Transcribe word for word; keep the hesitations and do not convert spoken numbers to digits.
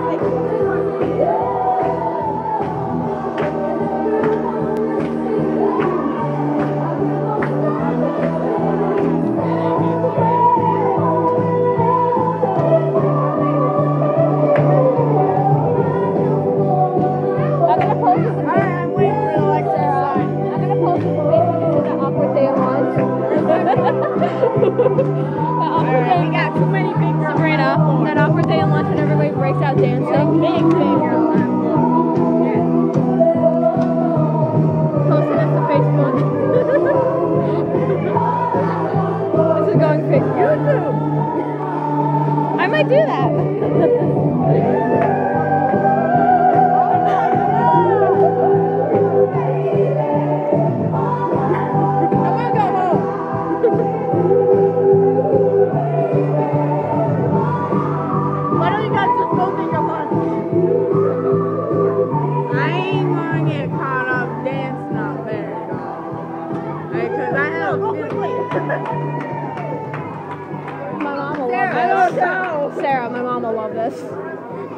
Right, we got too many big Sabrina, that awkward day at lunch when everybody breaks out dancing. big finger on that floor. Posting it to Facebook. This is going fake YouTube. I might do that. My mom will love this. I don't know. Sarah, my mom will love this.